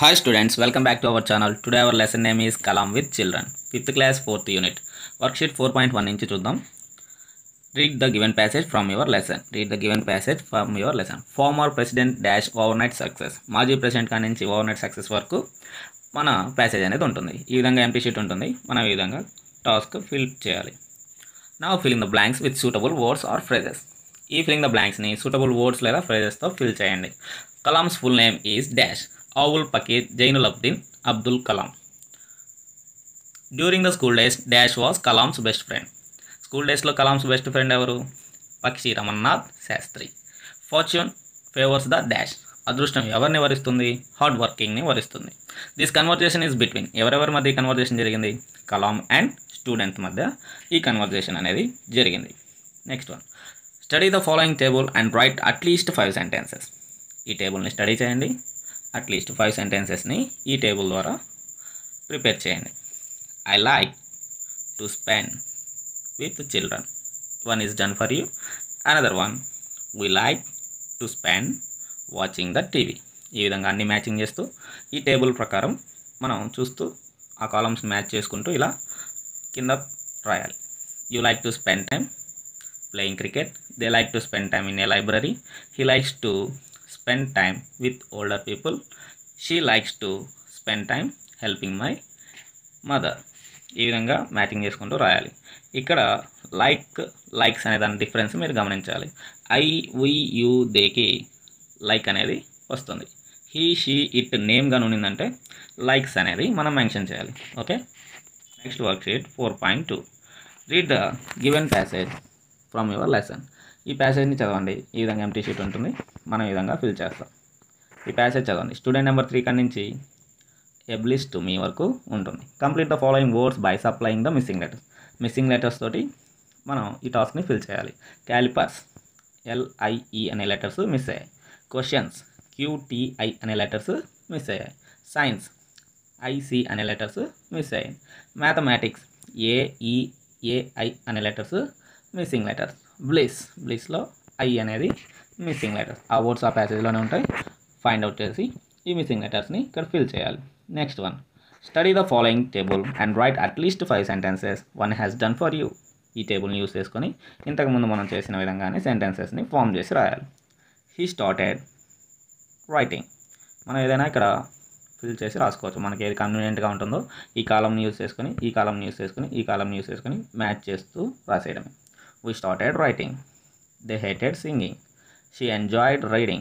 Hi students, welcome back to our channel. Today our lesson name is Kalam with Children. 5th class 4th unit. Worksheet 4.1 నుంచి చూద్దాం. Read the given passage from your lesson. Read the given passage from your lesson. Former president dash overnight success. మాజీ president కాడి నుంచి overnight success వరకు మన passage అనేది ఉంటుంది. ఈ విధంగా ఎంటీ షీట్ ఉంటుంది. మనం ఈ విధంగా టాస్క్ ఫిల్ చేయాలి. Now fill in the blanks with suitable words or phrases. ఈ ఫిల్లింగ్ ద బ్లాంక్స్ని సూటబుల్ వర్డ్స్ లేదా ఫ్రేజెస్తో ఫిల్ చేయండి. Kalam's full name is dash Avul Pakir Jainulabdeen Abdul Kalam. During the school days dash was Kalam's best friend. School డేస్లో కలామ్స్ బెస్ట్ ఫ్రెండ్ ఎవరు? Pakshi Ramananath Sastry. Fortune favours the dash. అదృష్టం ఎవరిని వరిస్తుంది? హార్డ్ వర్కింగ్ని వరిస్తుంది. This conversation is between. ఎవరెవరి మధ్య కన్వర్జేషన్ జరిగింది? కలాం అండ్ స్టూడెంట్ మధ్య ఈ కన్వర్జేషన్ అనేది జరిగింది. Next one, study the following table and write at least 5 sentences. ఈ టేబుల్ని స్టడీ చేయండి. అట్లీస్ట్ 5 సెంటెన్సెస్ని ఈ టేబుల్ ద్వారా ప్రిపేర్ చేయండి. I like to spend with children. One is done for you. Another one, we like to spend watching the TV. ఈ విధంగా అన్ని matching చేస్తూ ఈ టేబుల్ ప్రకారం మనం చూస్తూ ఆ కాలమ్స్ మ్యాచ్ చేసుకుంటూ ఇలా కింద రాయాలి. You like to spend time playing cricket. They like to spend time in a library. He likes to spend time with older people. She likes to spend time helping my mother. ఈ విధంగా matching చేసుకుంటూ రాయాలి. ఇక్కడ likes అనే దాని difference మీరు గమనించాలి. I we you దేకి లైక్ అనేది వస్తుంది. హీ షీ ఇట్ నేమ్గా ఉన్నిందంటే లైక్స్ అనేది మనం మెన్షన్ చేయాలి. Okay, next worksheet 4.2. Read the given passage from your lesson. ఈ ప్యాసేజ్ని చదవండి. ఈ విధంగా ఎంటీ షీట్ ఉంటుంది. మనం ఈ విధంగా ఫిల్ చేస్తాం. ఈ ప్యాసేజ్ చదవండి. స్టూడెంట్ నెంబర్ 3 కాడి నుంచి ఎబ్లిస్ టు మీ వరకు ఉంటుంది. Complete the following words by supplying the missing letters. Missing letters తోటి మనం ఈ టాస్క్ని ఫిల్ చేయాలి. క్యాలిపర్స్ LIE అనే లెటర్స్ మిస్ అయ్యాయి. క్వశ్చన్స్ QTI అనే లెటర్స్ మిస్ అయ్యాయి. సైన్స్ IC అనే లెటర్స్ మిస్ అయ్యాయి. మ్యాథమెటిక్స్ AEAI అనే లెటర్స్ మిస్సింగ్ లెటర్స్. బ్లిస్లో ఐ అనేది మిస్సింగ్ లెటర్స్. ఆ వర్డ్స్ ఆ ప్యాసేజ్లోనే ఉంటాయి. ఫైండ్ అవుట్ చేసి ఈ మిస్సింగ్ లెటర్స్ని ఇక్కడ ఫిల్ చేయాలి. Next one, study the following table and write at least 5 sentences one has done for you. ఈ టేబుల్ని యూస్ చేసుకొని ఇంతకుముందు మనం చేసిన విధంగానే సెంటెన్సెస్ని ఫామ్ చేసి రాయాలి. He started writing. మనం ఏదైనా ఇక్కడ ఫిల్ చేసి రాసుకోవచ్చు. మనకి ఏది కన్వీనియంట్గా ఉంటుందో ఈ కాలంని యూస్ చేసుకొని ఈ కాలంని యూస్ చేసుకొని ఈ కాలంని యూస్ చేసుకొని మ్యాచ్ చేస్తూ రాసేయడమే. We started writing. They hated singing. She enjoyed reading.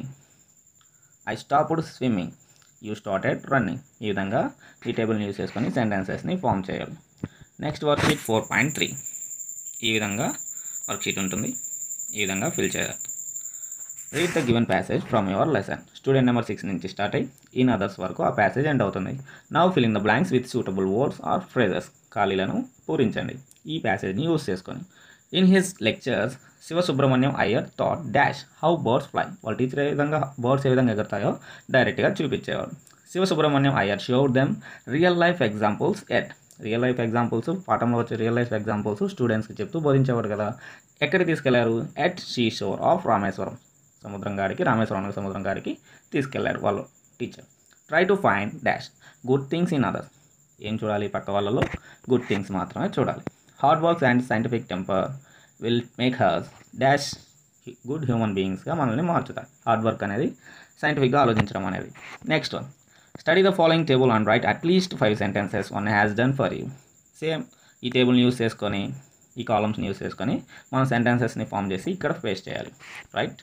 I stopped swimming. You started running. ఈ విధంగా ఈ టేబుల్ని యూస్ చేసుకొని సెంటెన్సెస్ని ఫామ్ చేయాలి. Next worksheet 4.3. ఈ విధంగా వర్క్షీట్ ఉంటుంది. ఈ విధంగా ఫిల్ చేయాలి. Read the given passage from your lesson. Student number 6 నుంచి స్టార్ట్ అయ్యి ఇన్ అదర్స్ వరకు ఆ ప్యాసేజ్ ఎండ్ అవుతుంది. Now fill in the blanks with suitable words or phrases. ఖాళీలను పూరించండి ఈ ప్యాసేజ్ని యూస్ చేసుకొని. In his lectures, Siva Subramaniam Iyer taught dash how birds fly. వాళ్ళ టీచర్ ఏ విధంగా బర్డ్స్ ఏ విధంగా ఎగురుతాయో డైరెక్ట్గా చూపించేవాడు. Siva Subramania Iyer showed them real life examples real life examples పాఠంలో వచ్చే రియల్ లైఫ్ ఎగ్జాంపుల్స్ స్టూడెంట్స్కి చెప్తూ బోధించేవాడు కదా. ఎక్కడికి తీసుకెళ్లారు? At she shore of Rameswaram. Rameswaram గారికి తీసుకెళ్లారు వాళ్ళు teacher. Try to find dash good things in others. ఏం చూడాలి? పక్క వాళ్ళలో గుడ్ థింగ్స్ మాత్రమే చూడాలి. Hard works and scientific temper will make us dash good human బీయింగ్స్గా మనల్ని మార్చుతాయి. హార్డ్ వర్క్ అనేది సైంటిఫిక్గా ఆలోచించడం అనేది. Next one, study the following table and write at least 5 sentences one has done for you. Same ఈ టేబుల్ని యూస్ చేసుకొని ఈ కాలమ్స్ని యూస్ చేసుకొని మనం సెంటెన్సెస్ని ఫామ్ చేసి ఇక్కడ పేస్ట్ చేయాలి. Right,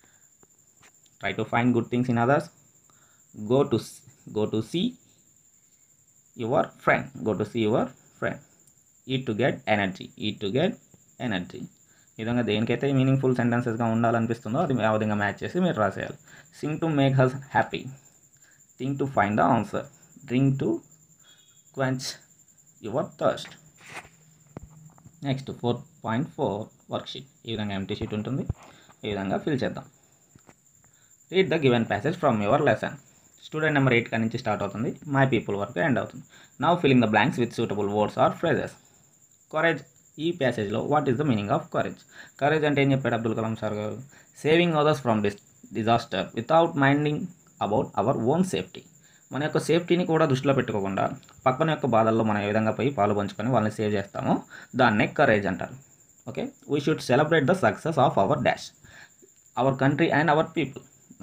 try to find good things in others. Go to see your friend. Eat to get energy. ఈ విధంగా దేనికైతే మీనింగ్ఫుల్ సెంటెన్సెస్గా ఉండాలనిపిస్తుందో అది ఆ విధంగా మ్యాచ్ చేసి మీరు రాసేయాలి. Sing to make us happy. Think to find the answer. Drink to quench your thirst. Next 4.4 worksheet. ఈ విధంగా ఎంటీ షీట్ ఉంటుంది. ఈ విధంగా ఫిల్ చేద్దాం. Read the given passage from your lesson. Student number 8 నుంచి స్టార్ట్ అవుతుంది. మై పీపుల్ వరకు end అవుతుంది. Now filling the blanks with suitable words or phrases. Courage. ఈ ప్యాసేజ్లో what is the meaning of courage? Courage అంటే ఏం చెప్పాడు అబ్దుల్ కలాం సార్ గారు? Saving others from disaster without minding about our own safety. మన యొక్క సేఫ్టీని కూడా దృష్టిలో పెట్టుకోకుండా పక్కన యొక్క బాధల్లో మనం ఏ విధంగా పోయి పాలు పంచుకొని వాళ్ళని సేవ్ చేస్తామో దాన్నే కరేజ్ అంటారు. Okay, we should celebrate the success of our dash, our country and our people.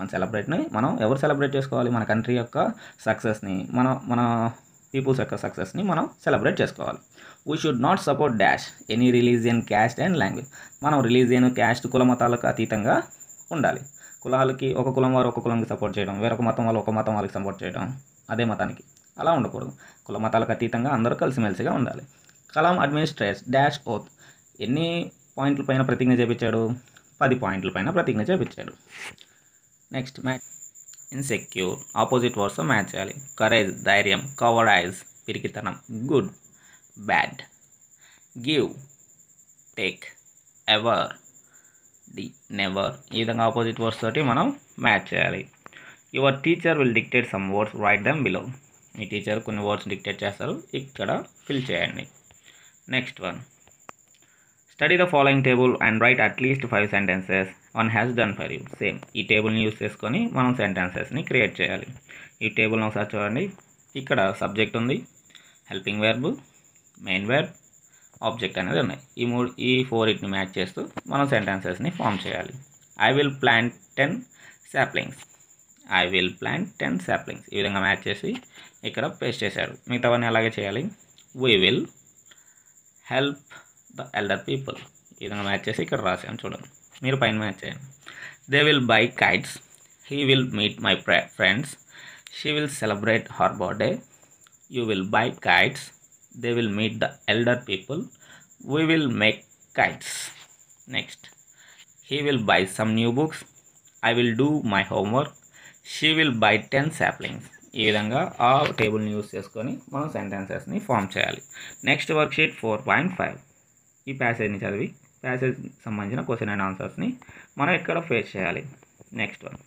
మనం ఎవరు సెలబ్రేట్ చేసుకోవాలి? మన కంట్రీ యొక్క సక్సెస్ని, మన పీపుల్స్ యొక్క సక్సెస్ని మనం సెలబ్రేట్ చేసుకోవాలి. We should not support dash any religion, caste and language. మనం రిలీజియన్, క్యాస్ట్, కుల మతాలకు అతీతంగా ఉండాలి. కులాలకి ఒక కులం వారు ఒక కులంకి సపోర్ట్ చేయడం, వేరొక మతం వాళ్ళు ఒక మతం వాళ్ళకి సపోర్ట్ చేయడం, అదే మతానికి అలా ఉండకూడదు. కుల మతాలకు అతీతంగా అందరూ కలిసిమెలిసిగా ఉండాలి. Kalam administrates dash oath. ఎన్ని పాయింట్ల పైన ప్రతిజ్ఞ చేపించాడు? 10 పాయింట్ల పైన ప్రతిజ్ఞ చేపించాడు. Next match. Insecure opposite words match చేయాలి. కరేజ్ ధైర్యం, కవర్డైజ్ పిరికితనం, good bad, give take, ever the never. ఈ విధంగా ఆపోజిట్ వర్డ్స్ తోటి మనం మ్యాచ్ చేయాలి. Your teacher will dictate some words, write them below. మీ టీచర్ కొన్ని వర్డ్స్ డిక్టేట్ చేస్తారు, ఇక్కడ ఫిల్ చేయండి. Next one, study the following table and write at least 5 sentences one has done for you. Same ఈ టేబుల్ని యూస్ చేసుకొని మనం సెంటెన్సెస్ని క్రియేట్ చేయాలి. ఈ టేబుల్ని ఒకసారి చూడండి. ఇక్కడ సబ్జెక్ట్ ఉంది, helping verb, main verb, object అనేది ఉన్నాయి. ఈ 4 మ్యాచ్ చేస్తూ మనం సెంటెన్సెస్ని ఫామ్ చేయాలి. I will plant 10 saplings. I will plant 10 saplings. ఈ విధంగా మ్యాచ్ చేసి ఇక్కడ పేస్ట్ చేశారు. మిగతావన్నీ అలాగే చేయాలి. We will help the elder people. ఈ విధంగా మ్యాచ్ చేసి ఇక్కడ రాసాం చూడండి. మీరు పైన మ్యాచ్ చేయండి. They will buy kites. He will meet my friends. She will celebrate her birthday. You will buy kites. They will meet the elder people. We will make kites. Next, he will buy some new books. I will do my homework. She will buy 10 saplings. ఈ విధంగా ఆ టేబుల్ని use చేసుకొని మనం సెంటెన్సెస్ని form చేయాలి. Next worksheet 4.5. ఈ ప్యాసేజ్ని చదివి passage సంబంధించిన క్వశ్చన్ అండ్ ఆన్సర్స్ని మనం ఇక్కడ ఫేస్ చేయాలి. నెక్స్ట్ వన్,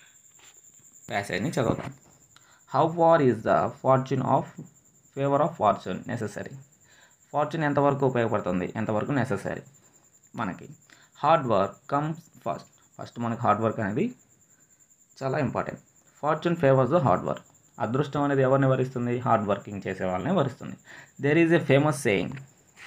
ప్యాసేజ్ని చదువుతాం. How far is the fortune of favour of fortune necessary. Fortune ఎంతవరకు ఉపయోగపడుతుంది, ఎంతవరకు నెససరీ మనకి. హార్డ్ వర్క్ కమ్స్ ఫస్ట్ మనకి హార్డ్ వర్క్ అనేది చాలా important. Fortune favours the hard work. అదృష్టం అనేది ఎవరిని వరిస్తుంది? హార్డ్ వర్కింగ్ చేసే వాళ్ళని వరిస్తుంది. There is a famous saying,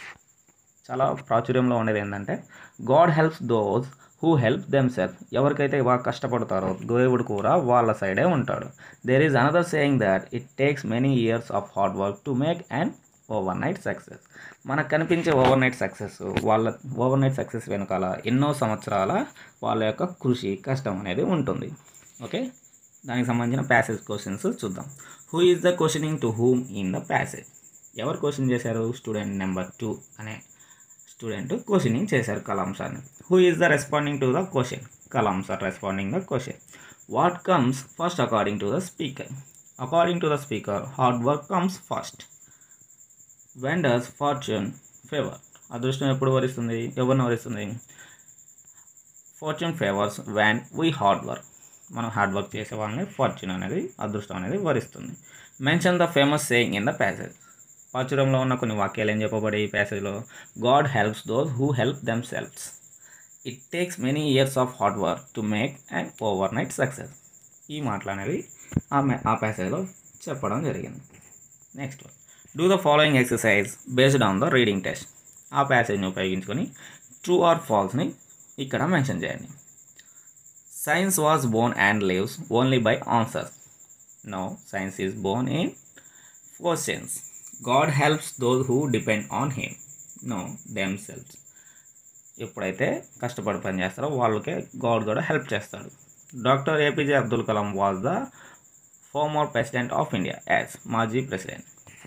చాలా ప్రాచుర్యంలో ఉండేది ఏంటంటే, God helps those who help themselves. ఎవరికైతే బాగా కష్టపడతారో దేవుడు కూడా వాళ్ళ సైడే ఉంటాడు. There is another saying that it takes many years of hard work to make and overnight success. మనకు కనిపించే ఓవర్ నైట్ సక్సెస్ వెనకాల ఎన్నో సంవత్సరాల వాళ్ళ యొక్క కృషి, కష్టం అనేది ఉంటుంది. ఓకే, దానికి సంబంధించిన ప్యాసేజ్ క్వశ్చన్స్ చూద్దాం. Who is the questioning to whom in the passage. ఎవరు క్వశ్చన్ చేశారు? స్టూడెంట్ నెంబర్ 2 అనే స్టూడెంట్ క్వశ్చనింగ్ చేశారు కలాం సార్ని. Who is the responding to the question? Kalam sir responding the question. What comes first according to the speaker? According to the speaker hard work comes first. When does fortune favour? అదృష్టం ఎప్పుడు వరిస్తుంది, ఎవరిని వరిస్తుంది? Fortune favours when we hard work. మనం hard work చేసే వాళ్ళని fortune అనేది, అదృష్టం అనేది వరిస్తుంది. Mention the famous saying in the passage. ప్రాచుర్యంలో ఉన్న కొన్ని వాక్యాలు ఏం చెప్పబడి ఈ ప్యాసేజ్లో? God helps those who help themselves. It takes many years of hard work to make and overnight success. ఈ మాటలు అనేవి ఆ ప్యాసేజ్లో చెప్పడం జరిగింది. Next, do the following exercise based on the reading test. ఆ ప్యాసేజ్ని ఉపయోగించుకొని ట్రూ ఆర్ ఫాల్స్ని ఇక్కడ మెన్షన్ చేయండి. Science was born and lives only by answers. No, science is born in questions. God helps those who depend on him. No, themselves. ఎప్పుడైతే కష్టపడి పని చేస్తారో వాళ్ళకే గాడ్ కూడా హెల్ప్ చేస్తాడు. Doctor APJ Abdul Kalam was the former president of India as మాజీ president.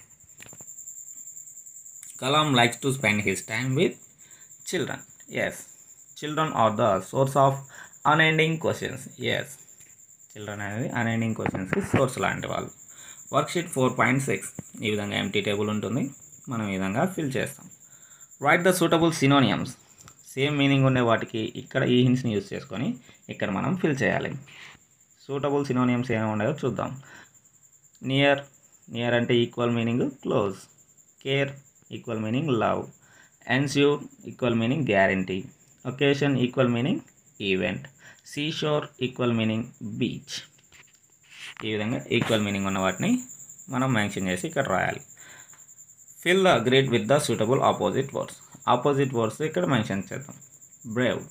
Kalam likes to spend his time with children. Yes, children are the source of unending questions. Yes, children అనేది unending క్వశ్చన్స్కి సోర్స్ లాంటి వాళ్ళు. Worksheet 4.6 ఈ విధంగా empty table ఉంటుంది. మనం ఈ విధంగా ఫిల్ చేస్తాం. Write the suitable synonyms. Same meaning ఉండే వాటికి ఇక్కడ ఈ హింట్స్ని యూజ్ చేసుకొని ఇక్కడ మనం ఫిల్ చేయాలి. సూటబుల్ సినోనియమ్స్ ఏమైనా ఉన్నాయో చూద్దాం. నియర్, నియర్ అంటే equal meaning close. Care equal meaning love. Ensure equal meaning guarantee. Occasion equal meaning event. Seashore equal meaning beach. ఈ విధంగా ఈక్వల్ మీనింగ్ ఉన్న వాటిని మనం మెన్షన్ చేసి ఇక్కడ రాయాలి. Fill the grid with the suitable opposite words. Opposite words ఇక్కడ mention చేద్దాం. బ్రేవ్,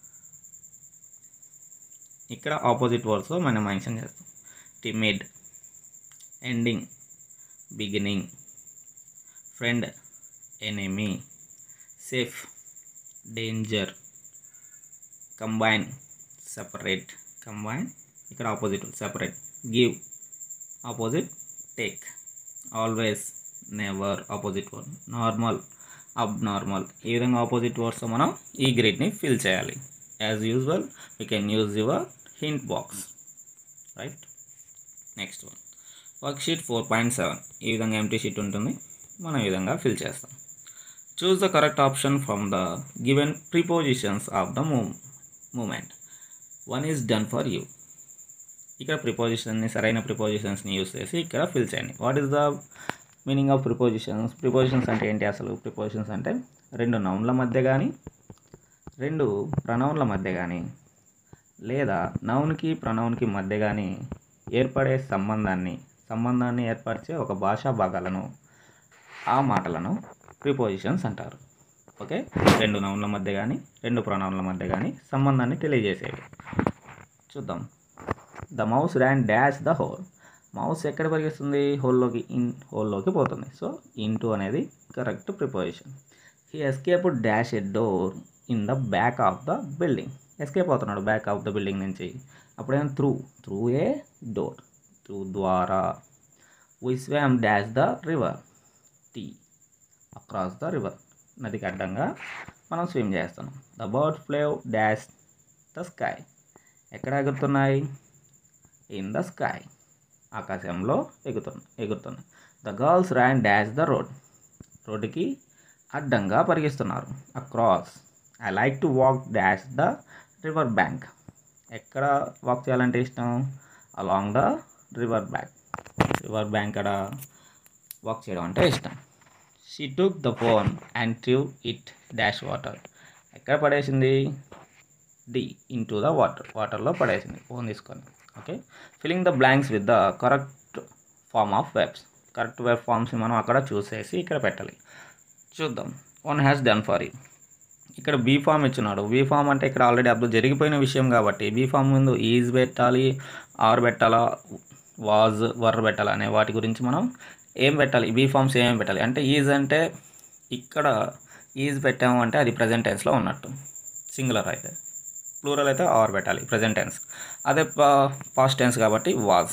ఇక్కడ ఆపోజిట్ వర్డ్స్ మనం మెన్షన్ చేస్తాం. Timid, ending, beginning, friend, enemy, safe, danger, combine, separate, combine ఇక్కడ opposite separate, give opposite take, always, never opposite word, normal, abnormal. ఈ విధంగా opposite words మనం ఈ గ్రిడ్ని ఫిల్ చేయాలి. As usual you can use your hint box, right. Next one worksheet 4.7. ఈ విధంగా empty sheet ఉంటుంది, మనం ఈ విధంగా ఫిల్ చేస్తాం. Choose the correct option from the given prepositions of the moment. One is done for you. ఇక్కడ ప్రిపోజిషన్ని సరైన ప్రిపోజిషన్స్ని యూస్ చేసి ఇక్కడ ఫిల్ చేయండి. What is the meaning of prepositions? Prepositions అంటే ఏంటి అసలు? ప్రిపోజిషన్స్ అంటే రెండు నౌన్ల మధ్య కానీ రెండు ప్రనౌన్ల మధ్య కానీ లేదా నౌన్కి ప్రనౌన్కి మధ్య కానీ ఏర్పడే సంబంధాన్ని ఏర్పరిచే ఒక భాషా భాగాలను, ఆ మాటలను ప్రిపోజిషన్స్ అంటారు. ఓకే, రెండు నౌన్ల మధ్య కానీ రెండు ప్రొనౌన్ల మధ్య కానీ సంబంధాన్ని తెలియజేసేవి. చూద్దాం. The mouse ran dash the hole. Mouse ఎక్కడ పరిగెస్తుంది? హోల్లోకి పోతుంది. సో ఇంటూ అనేది correct preposition. He escaped dash a door in the back of the building. Escape అవుతున్నాడు బ్యాక్ ఆఫ్ ద బిల్డింగ్ నుంచి. అప్పుడేమో త్రూ ఏ డోర్, త్రూ ద్వారా. We swam dash the river, టీ అక్రాస్ ద రివర్. నదికి అడ్డంగా మనం swim చేస్తున్నాం. The bird flew dash the sky. ఎక్కడ ఎగురుతున్నాయి? ఇన్ ద స్కై, ఆకాశంలో ఎగురుతున్నాయి. The girls ran dash the road. రోడ్డుకి అడ్డంగా పరిగెస్తున్నారు. Across. I like to walk dash the river bank. ఎక్కడ వాక్ చేయాలంటే ఇష్టం? అలాంగ్ ద రివర్ బ్యాంక్ కాడ వాక్ చేయడం అంటే ఇష్టం. She took the phone and threw it dash water. ఎక్కడ పడేసింది? ఇంటూ ద వాటర్లో పడేసింది ఫోన్ తీసుకొని. Okay, filling the blanks with the correct form of verbs. Correct verb ఫార్మ్స్ని మనం అక్కడ చూసేసి ఇక్కడ పెట్టాలి. చూద్దాం. One has done for you. ఇక్కడ బీ ఫామ్ ఇచ్చినాడు. బీ ఫామ్ అంటే ఇక్కడ ఆల్రెడీ అప్పుడు జరిగిపోయిన విషయం కాబట్టి బీ ఫామ్ ముందు ఈజ్ పెట్టాలి, ఆర్ పెట్టాలా, వాజ్, వర్ పెట్టాలా అనే వాటి గురించి మనం ఏం పెట్టాలి, బీ ఫామ్స్ ఏమేమి పెట్టాలి అంటే ఈజ్ అంటే ఇక్కడ ఈజ్ పెట్టాము అంటే అది ప్రజెంట్ టెన్స్లో ఉన్నట్టు, సింగులర్ అయితే. ప్లూరల్ అయితే ఆర్ పెట్టాలి, ప్రజెంట్ టెన్స్. అదే పాస్ట్ టెన్స్ కాబట్టి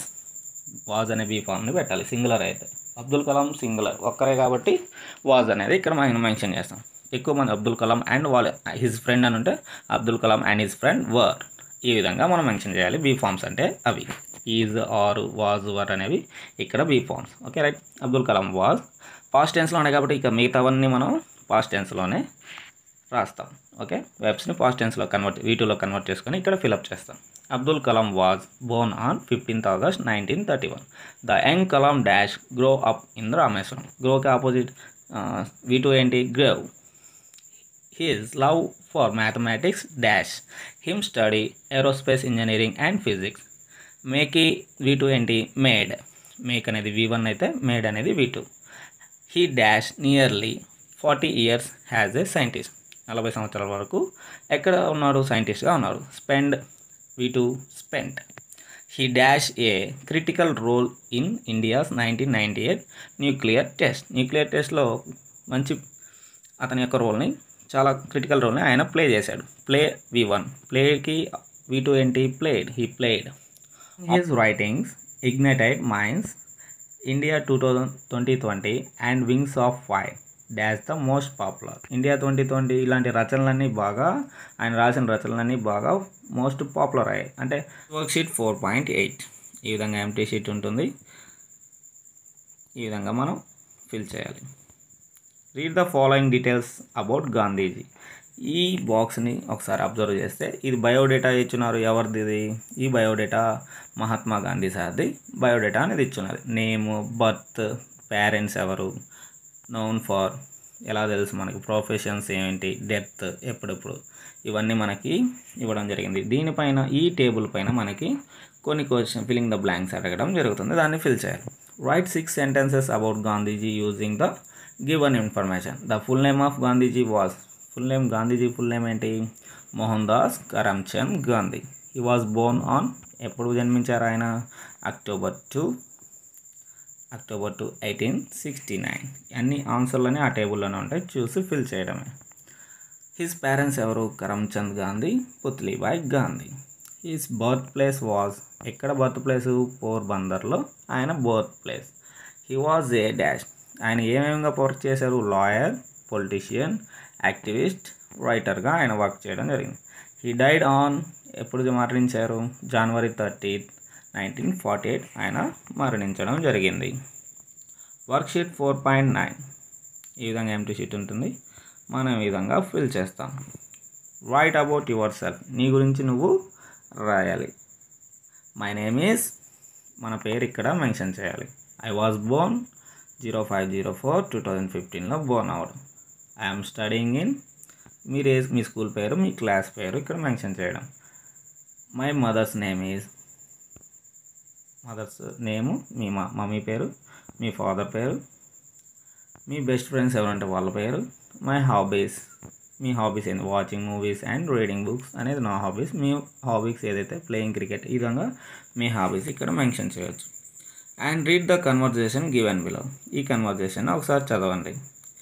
వాజ్ అనే బీ ఫామ్ని పెట్టాలి సింగులర్ అయితే. అబ్దుల్ కలాం సింగులర్ ఒక్కరే కాబట్టి వాజ్ అనేది ఇక్కడ మనం మెన్షన్ చేస్తాం. ఎక్కువ మంది Abdul Kalam and his friend అని ఉంటే Abdul Kalam and his friend were. ఈ విధంగా మనం మెన్షన్ చేయాలి. బీ ఫామ్స్ అంటే అవి ఈజ్, ఆర్, వాజ్, వర్ అనేవి ఇక్కడ be forms. Okay right. Abdul Kalam was past టెన్స్లో ఉన్నాయి కాబట్టి ఇక మిగతావన్నీ మనం పాస్ట్ టెన్స్లోనే రాస్తాం. ఓకే, వెబ్స్ని పాస్ట్ టెన్స్లో V2లో కన్వర్ట్ చేసుకొని ఇక్కడ ఫిలప్ చేస్తాం. Abdul Kalam was born on 15th August 1931. The young Kalam dash grow up in Rameswaram. గ్రోకి ఆపోజిట్ V2 ఏంటి? Grew. His love for mathematics dash him study aerospace engineering and physics. మేకి V2 ఏంటి? మేడ్. మేక్ అనేది V1 అయితే made అనేది V2. He dash nearly 40 years has a scientist. 40 సంవత్సరాల వరకు ఎక్కడ ఉన్నాడు? సైంటిస్ట్గా ఉన్నాడు. Spend V2 spent. He dash a critical role in India's 1998 nuclear test. Nuclear టెస్ట్లో మంచి అతని యొక్క రోల్ని, చాలా క్రిటికల్ రోల్ని ఆయన ప్లే చేశాడు. Play V1. ప్లేకి V2 ఏంటి? Played. He played. His writings ignited minds India 2020 and wings of fire dash the most popular. India 2020 ఇలాంటి రచనలన్నీ బాగా, ఆయన రాసిన రచనలన్నీ బాగా మోస్ట్ పాపులర్ అయ్యాయి. అంటే వర్క్షీట్ 4.8 ఈ విధంగా ఎంటీ షీట్ ఉంటుంది. ఈ విధంగా మనం ఫిల్ చేయాలి. Read the following details about Gandhiji. ఈ బాక్స్ని ఒకసారి అబ్జర్వ్ చేస్తే ఇది బయోడేటా ఇచ్చున్నారు. ఎవరిది ఇది? ఈ బయోడేటా మహాత్మా గాంధీ సార్ది బయోడేటా అనేది ఇచ్చున్నది. నేము, బర్త్, పేరెంట్స్ ఎవరు, నోన్ ఫార్ ఎలా తెలుసు మనకి, ప్రొఫెషన్స్ ఏంటి, డెత్ ఎప్పుడెప్పుడు, ఇవన్నీ మనకి ఇవ్వడం జరిగింది. దీనిపైన ఈ టేబుల్ పైన మనకి కొన్ని క్వశ్చన్ ఫిల్లింగ్ ద బ్లాంక్స్ అడగడం జరుగుతుంది, దాన్ని ఫిల్ చేయాలి. Write 6 sentences about Gandhiji using the given information. The full name of Gandhiji was, Gandhiji full name ఏంటి? Mohandas Karamchand Gandhi. He was born on, ఎప్పుడు జన్మించారు ఆయన? అక్టోబర్ 2, 1869. అన్ని ఆన్సర్లని ఆ టేబుల్లోనే ఉంటాయి, చూసి ఫిల్ చేయడమే. హిస్ పేరెంట్స్ ఎవరు? Karamchand Gandhi, Putlibai Gandhi. His birth place was, ఎక్కడ బర్త్ ప్లేసు? పోర్బందర్లో ఆయన birth place. He was a dash, ఆయన ఏమేమిగా వర్క్ చేశారు? లాయర్, పొలిటీషియన్, యాక్టివిస్ట్, రైటర్గా ఆయన వర్క్ చేయడం జరిగింది. హీ డైడ్ ఆన్, ఎప్పుడు మరణించారు? January 30, 1948 ఆయన మరణించడం జరిగింది. వర్క్షీట్ 4.9 ఈ విధంగా ఎంటీ షీట్ ఉంటుంది, మనం ఈ విధంగా ఫిల్ చేస్తాం. రైట్ అబౌట్ యువర్ సెల్ఫ్, నీ గురించి నువ్వు రాయాలి. మై నేమ్ ఈజ్, మన పేరు ఇక్కడ మెన్షన్ చేయాలి. ఐ వాజ్ బోర్న్ 05/04/2015లో బోర్న్ అవడం. ఐఎమ్ స్టడీయింగ్ ఇన్, మీ స్కూల్ పేరు, మీ క్లాస్ పేరు ఇక్కడ మెన్షన్ చేయడం. My mother's name is, mother's name మీ మమ్మీ పేరు, మీ ఫాదర్ పేరు. మీ బెస్ట్ ఫ్రెండ్స్ ఎవరంటే వాళ్ళ పేరు. మై హాబీస్, మీ హాబీస్ ఏంటి? Watching movies and reading books అనేది నా హాబీస్. మీ హాబీస్ ఏదైతే ప్లేయింగ్ క్రికెట్, ఈ విధంగా మీ హాబీస్ ఇక్కడ మెన్షన్ చేయవచ్చు. And read the conversation given below, ఈ కన్వర్జేషన్ ఒకసారి చదవండి.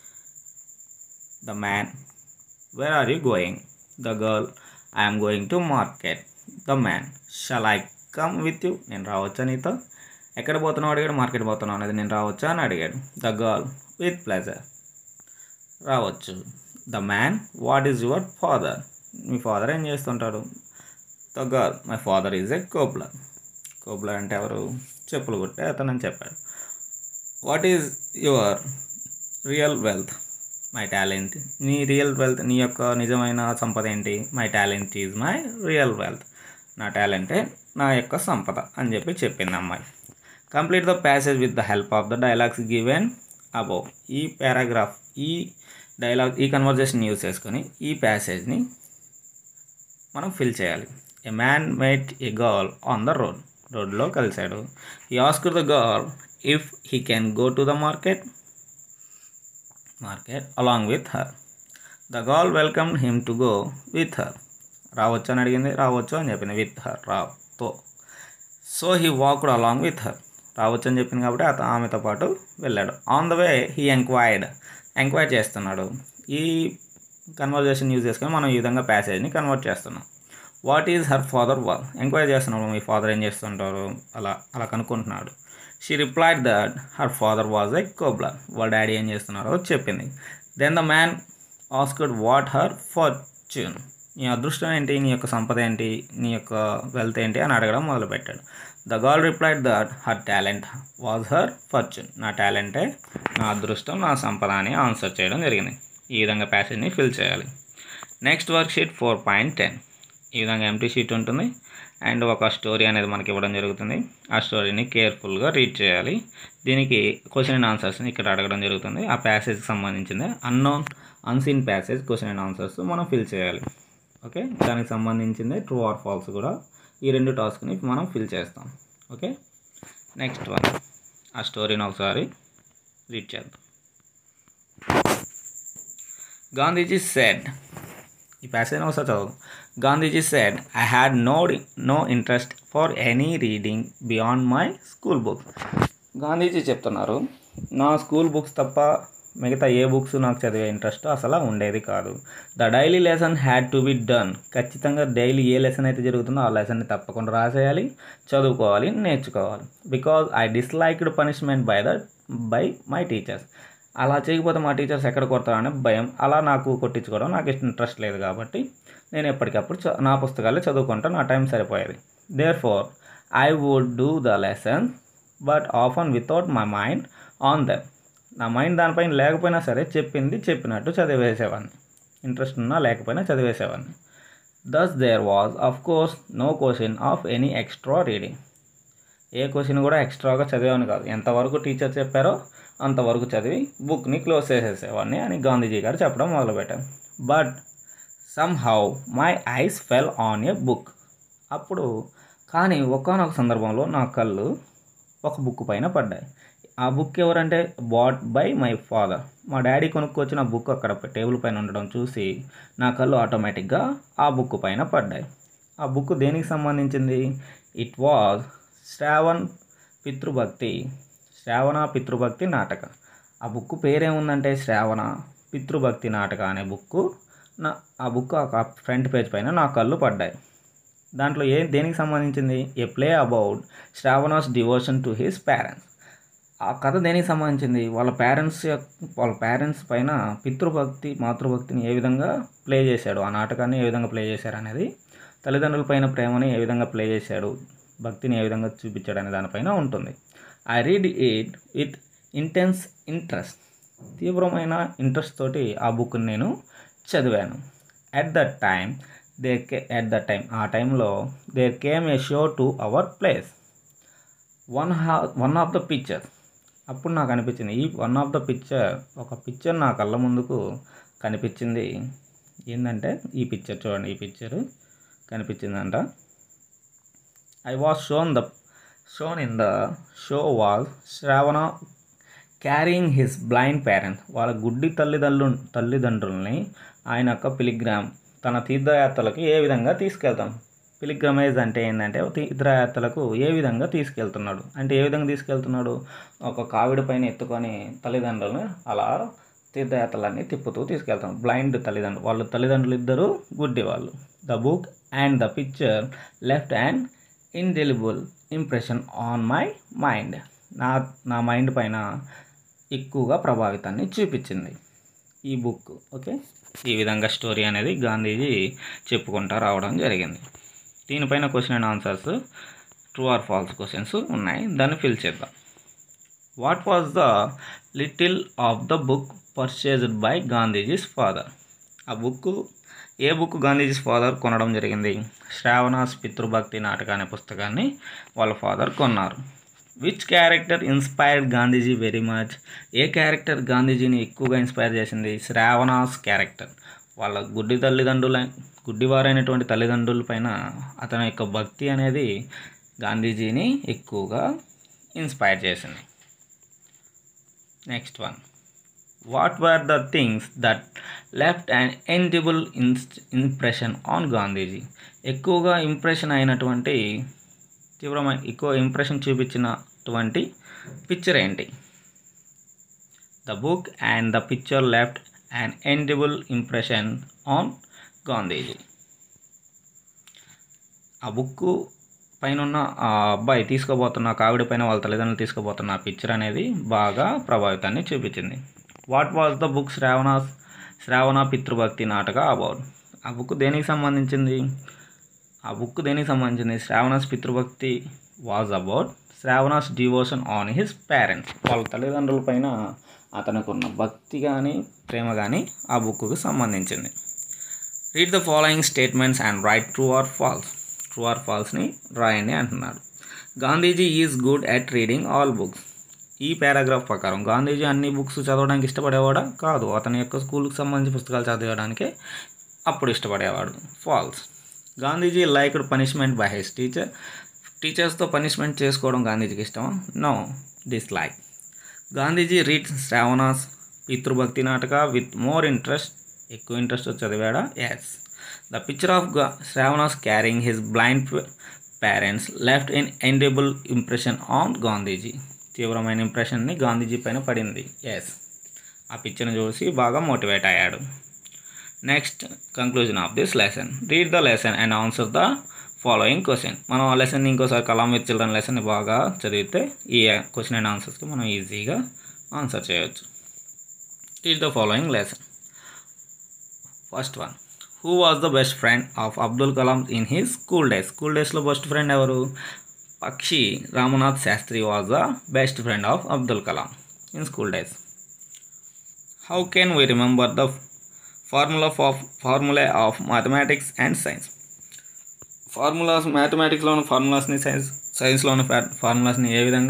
The man, where are you going? The girl, I'm going to market. The man, shall I come with you, నేను రావచ్చా నీతో? ఎక్కడ పోతున్నావు అడిగాడు, మార్కెట్ పోతున్నావు అనేది, నేను రావచ్చా అని అడిగాడు. ద గర్ల్, విత్ ప్లెజర్, రావచ్చు. The man, what is your father, మీ ఫాదర్ ఏం చేస్తుంటాడు? The girl, my father is a cobbler. Cobbler అంటే ఎవరు? చెప్పులు కుట్టే అతను అని చెప్పాడు. What is your real wealth? My talent, నీ రియల్ వెల్త్, నీ యొక్క నిజమైన సంపద ఏంటి? My talent is my real wealth, నా టాలెంటే నా యొక్క సంపద అని చెప్పింది అమ్మాయి. Complete the passage with the help of the dialogues given above. ఈ పారాగ్రాఫ్, ఈ డైలాగ్, ఈ కన్వర్జేషన్ యూజ్ చేసుకొని ఈ ప్యాసేజ్ని మనం ఫిల్ చేయాలి. A man met a girl on the road, రోడ్లో కలిశాడు. He asked the girl if he can go to the market along with her. The girl welcomed him to go with her, రావచ్చు అని అడిగింది, రావచ్చు అని చెప్పింది. With her, రాతో. So he walked along with her, రావచ్చు అని చెప్పింది కాబట్టి ఆమెతో పాటు వెళ్ళాడు. On the way he enquire చేస్తున్నాడు. ఈ కన్వర్జేషన్ యూజ్ చేసుకొని మనం ఈ విధంగా ప్యాసేజ్ని కన్వర్ట్ చేస్తున్నాం. What is her father work, enquire చేస్తున్నాడు, మీ ఫాదర్ ఏం చేస్తుంటారు, అలా కనుక్కుంటున్నాడు. She replied that her father was a cobbler, వాళ్ళ డాడీ ఏం చేస్తున్నారో చెప్పింది. Then the man asked what her fortune, నీ అదృష్టం ఏంటి, నీ యొక్క సంపద ఏంటి, నీ యొక్క వెల్త్ ఏంటి అని అడగడం మొదలుపెట్టాడు. The girl replied that her talent was her fortune, నా టాలెంటే నా అదృష్టం, నా సంపద అని ఆన్సర్ చేయడం జరిగింది. ఈ విధంగా ప్యాసేజ్ని ఫిల్ చేయాలి. నెక్స్ట్ వర్క్ షీట్ 4.10 ఈ విధంగా ఎంటీ షీట్ ఉంటుంది అండ్ ఒక స్టోరీ అనేది మనకి ఇవ్వడం జరుగుతుంది. ఆ స్టోరీని కేర్ఫుల్గా రీడ్ చేయాలి. దీనికి క్వశ్చన్ అండ్ ఆన్సర్స్ని ఇక్కడ అడగడం జరుగుతుంది. ఆ ప్యాసేజ్కి సంబంధించింది unseen passage question and answers మనం ఫిల్ చేయాలి. ఓకే, దానికి సంబంధించింది ట్రూ ఆర్ ఫాల్స్ కూడా. ఈ రెండు టాస్క్ని మనం ఫిల్ చేస్తాం. ఓకే, నెక్స్ట్ వన్, ఆ స్టోరీని ఒకసారి రీడ్ చేద్దాం. గాంధీజీ సెడ్, ఈ ప్యాసేజ్ ఒకసారి చదువు. Gandhiji said, I had no interest for any reading beyond my school books. Gandhiji చెప్తున్నారు, నా స్కూల్ బుక్స్ తప్ప మిగతా ఏ బుక్స్ నాకు చదివే ఇంట్రెస్ట్ అసలు ఉండేది కాదు. The daily lesson had to be done, ఖచ్చితంగా డైలీ ఏ లెసన్ అయితే జరుగుతుందో ఆ లెసన్ని తప్పకుండా రాసేయాలి, చదువుకోవాలి, నేర్చుకోవాలి. Because I disliked punishment by my teachers, అలా చేయకపోతే మా టీచర్స్ ఎక్కడ కొడతారనే భయం, అలా నాకు కొట్టించుకోవడం నాకు ఇంట్రెస్ట్ లేదు కాబట్టి నేను ఎప్పటికప్పుడు నా పుస్తకాలే చదువుకుంటా, నా టైం సరిపోయేది. Therefore I would do the lesson but often without my mind on them, నా మైండ్ దానిపైన లేకపోయినా సరే చెప్పింది చెప్పినట్టు చదివేసేవాడిని, ఇంట్రెస్ట్ ఉన్నా లేకపోయినా చదివేసేవాడిని. Thus there was of course no question of any extra reading, ఏ క్వశ్చన్ కూడా ఎక్స్ట్రాగా చదివేవాడిని కాదు, ఎంతవరకు టీచర్ చెప్పారో అంతవరకు చదివి బుక్ని క్లోజ్ చేసేసేవాడిని అని గాంధీజీ గారు చెప్పడం మొదలుపెట్టారు. But somehow my eyes fell on a book, అప్పుడు కానీ ఒకానొక సందర్భంలో నా కళ్ళు ఒక బుక్ పైన పడ్డాయి. ఆ బుక్ ఎవరంటే బాట్ బై మై ఫాదర్. మా డాడీ కొనుక్కొచ్చిన బుక్ అక్కడ టేబుల్ పైన ఉండడం చూసి నా కళ్ళు ఆటోమేటిక్గా ఆ బుక్ పైన పడ్డాయి. ఆ బుక్ దేనికి సంబంధించింది? ఇట్ వాజ్ శ్రావణ పితృభక్తి నాటక. ఆ బుక్ పేరేముందంటే శ్రావణ పితృభక్తి నాటక అనే బుక్. ఆ బుక్ ఆ ఫ్రంట్ పేజ్ పైన నా కళ్ళు పడ్డాయి. దాంట్లో దేనికి సంబంధించింది? A play about Shravana's devotion to his parents. ఆ కథ దేనికి సంబంధించింది? వాళ్ళ పేరెంట్స్ పైన మాతృభక్తిని ఏ విధంగా ప్లే చేశాడు, ఆ నాటకాన్ని ఏ విధంగా ప్లే చేశాడు అనేది, తల్లిదండ్రుల పైన ప్రేమని ఏ విధంగా ప్లే చేశాడు, భక్తిని ఏ విధంగా చూపించాడు అనే దానిపైన ఉంటుంది. I read it with intense interest. తీవ్రమైన ఇంట్రెస్ట్ తోటి ఆ బుక్ని నేను చదివాను. అట్ దట్ టైమ్ ఆ టైంలో there came a show to our place. One of the picture. అప్పుడు నాకు అనిపించింది, ఒక పిక్చర్ నా కళ్ళ ముందుకు కనిపించింది. ఏంటంటే ఈ పిక్చర్ చూడండి, ఈ పిక్చర్ కనిపించిందంట. I was shown in the show was Shravana carrying his blind parents. వాళ్ళ గుడ్డి తల్లిదండ్రుల్ని ఆయన యొక్క తన తీర్థయాత్రలకు ఏ విధంగా తీసుకెళ్తాం. పిలిగ్రమేజ్ అంటే ఏంటంటే తీర్థయాత్రలకు ఏ విధంగా తీసుకెళ్తున్నాడు అంటే ఏ విధంగా తీసుకెళ్తున్నాడు? ఒక కావిడి పైన ఎత్తుకొని తల్లిదండ్రులను అలా తీర్థయాత్రలన్నీ తిప్పుతూ తీసుకెళ్తాం. బ్లైండ్ తల్లిదండ్రులు ఇద్దరు గుడ్డి వాళ్ళు. The book and the picture left and indelible impression on my mind. నా మైండ్ పైన ఎక్కువగా ప్రభావితాన్ని చూపించింది ఈ బుక్. ఓకే, ఈ విధంగా స్టోరీ అనేది గాంధీజీ చెప్పుకుంటూ రావడం జరిగింది. దీనిపైన question and answers, true or false questions ఉన్నాయి, దాన్ని ఫిల్ చేద్దాం. What was the little of the book purchased by Gandhiji's father. ఏ బుక్ గాంధీజీస్ ఫాదర్ కొనడం జరిగింది? శ్రావణాస్ పితృభక్తి నాటక అనే పుస్తకాన్ని వాళ్ళ ఫాదర్ కొన్నారు. Which character inspired Gandhiji very much. ఏ క్యారెక్టర్ గాంధీజీని ఎక్కువగా ఇన్స్పైర్ చేసింది? శ్రావణాస్ క్యారెక్టర్. వాళ్ళ గుడ్డివారైనటువంటి తల్లిదండ్రుల పైన అతని యొక్క భక్తి అనేది గాంధీజీని ఎక్కువగా ఇన్స్పైర్ చేసింది. Next one, what were the things that left and indelible impression on Gandhiji. ఎక్కువ ఇంప్రెషన్ చూపించినటువంటి పిక్చర్ ఏంటి? The book and the picture left and indelible impression on Gandhiji. ఆ బుక్ పైన ఉన్న ఆ అబ్బాయి కావిడి పైన వాళ్ళ తల్లిదండ్రులు తీసుకోబోతున్న ఆ పిక్చర్ అనేది బాగా ప్రభావితాన్ని చూపించింది. What was the book Shravana Pitrubhakti Nataka about. ఆ బుక్ దేనికి సంబంధించింది? Shravana's Pitrubhakti was about Shravana's devotion on his parents. వాళ్ళ తల్లిదండ్రుల పైన అతనికి ఉన్న భక్తి కానీ ప్రేమ కానీ ఆ బుక్కు సంబంధించింది. Read the following statements and write true or ఫాల్స్ని రాయండి అంటున్నాడు. Gandhiji is good at reading all books. ఈ పారాగ్రాఫ్ ప్రకారం గాంధీజీ అన్ని బుక్స్ చదవడానికి ఇష్టపడేవాడా? కాదు. అతని యొక్క స్కూల్కి సంబంధించిన పుస్తకాలు చదవడానికే అప్పుడు ఇష్టపడేవాడు. False. Gandhiji liked punishment by his టీచర్స్తో పనిష్మెంట్ చేసుకోవడం గాంధీజీకి ఇష్టమా? No, dislike. Gandhiji reads Shravana's Pitrubhakti Nataka with more interest. ఎక్కువ ఇంట్రెస్ట్ చదివాడా? Yes. The picture of Shravana's carrying his blind parents left in indelible impression on Gandhiji. తీవ్రమైన ఇంప్రెషన్ని గాంధీజీ పైన పడింది. ఎస్. ఆ పిక్చర్ని చూసి బాగా మోటివేట్ అయ్యాడు. Next, conclusion of this lesson. Read the lesson and answer the following question. మనం ఆ లెసన్ ఇంకోసారి కలాం విత్ చిల్డ్రన్ లెసన్ని బాగా చదివితే ఈ క్వశ్చన్ అండ్ ఆన్సర్స్కి మనం ఈజీగా ఆన్సర్ చేయవచ్చు. Read the following lesson. First one, who was the best friend of Abdul Kalam in his school days. School డేస్లో బెస్ట్ ఫ్రెండ్ ఎవరు? Pakshi Ramanath Shastri was the best friend of Abdul Kalam in school days. How can we remember the formula of mathematics and science. మ్యాథమెటిక్స్లోని ఫార్ములాస్ని సైన్స్లోని ఫార్ములాస్ని ఏ విధంగా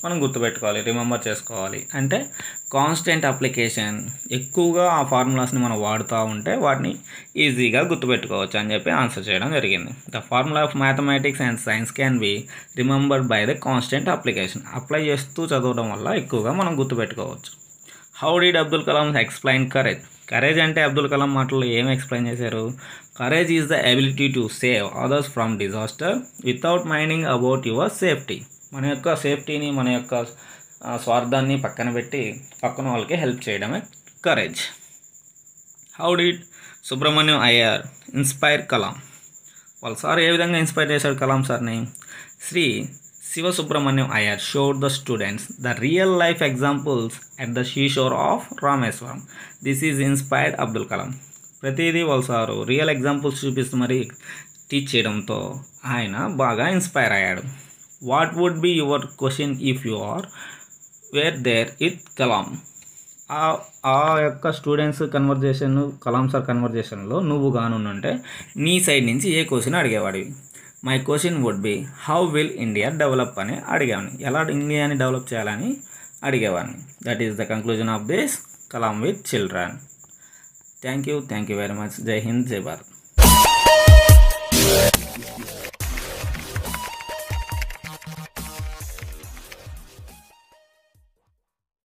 మనం గుర్తుపెట్టుకోవాలి, రిమెంబర్ చేసుకోవాలి. అంటే కాన్స్టెంట్ అప్లికేషన్, ఎక్కువగా ఆ ఫార్ములాస్ని మనం వాడుతూ ఉంటే వాటిని ఈజీగా గుర్తుపెట్టుకోవచ్చు అని చెప్పి ఆన్సర్ చేయడం జరిగింది. The formula of mathematics and science can be remembered by the constant application. Apply చేస్తూ చదవడం వల్ల ఎక్కువగా మనం గుర్తుపెట్టుకోవచ్చు. How did Abdul Kalam explain courage? Courage అంటే అబ్దుల్ కలాం మాటల్లో ఏం ఎక్స్ప్లెయిన్ చేశారు? Courage is the ability to save others from disaster without minding about your safety. మన యొక్క సేఫ్టీని, మన యొక్క స్వార్థాన్ని పక్కన పెట్టి పక్కన వాళ్ళకి హెల్ప్ చేయడమే courage. How did Subrahmanyam Iyer inspire Kalam? వాళ్ళ సార్ ఏ విధంగా ఇన్స్పైర్ చేశాడు కలాం సార్ని? Shri Sivasubramanyam Iyer showed the students the real life examples at the seashore of Rameswaram. This is inspired Abdul Kalam. ప్రతిదీ వాళ్ళ సారు రియల్ ఎగ్జాంపుల్స్ చూపిస్తూ మరి టీచ్ చేయడంతో ఆయన బాగా ఇన్స్పైర్ అయ్యాడు. What would be your question if you are where there with Kalam? ఆ యొక్క స్టూడెంట్స్ కన్వర్జేషన్, కలాం సార్ కన్వర్జేషన్లో నువ్వు కానుంటే నీ సైడ్ నుంచి ఏ క్వశ్చన్ అడిగేవాడివి? My question would be how will India develop అని అడిగేవాడిని. ఎలా ఇండియాని డెవలప్ చేయాలని అడిగేవాడిని. That is the conclusion of this Kalam with children. Thank you very much. జై హింద్, జై భారత్.